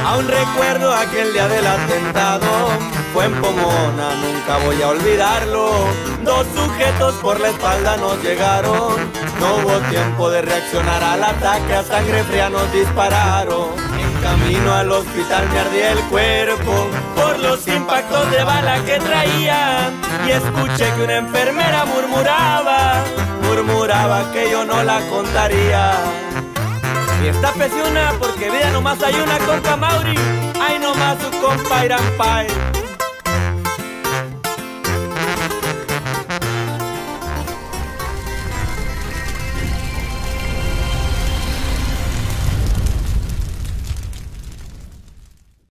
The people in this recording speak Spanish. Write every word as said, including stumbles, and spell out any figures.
Aún recuerdo aquel día del atentado, fue en Pomona, nunca voy a olvidarlo. Dos sujetos por la espalda nos llegaron, no hubo tiempo de reaccionar al ataque, a sangre fría nos dispararon. En camino al hospital me ardía el cuerpo por los impactos de bala que traían, y escuché que una enfermera murmuraba, murmuraba que yo no la contaría. Y esta pesiona porque vida nomás hay una, compa Mauri, ay nomás su compa Irán Pai.